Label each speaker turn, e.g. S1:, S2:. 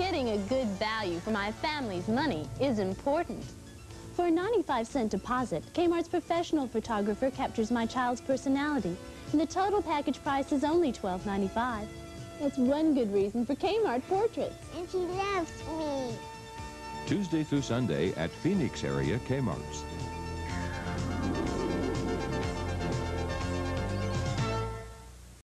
S1: Getting a good value for my family's money is important. For a 95-cent deposit, Kmart's professional photographer captures my child's personality, and the total package price is only $12.95. That's one good reason for Kmart portraits.
S2: And she loves me.
S3: Tuesday through Sunday at Phoenix area Kmart's.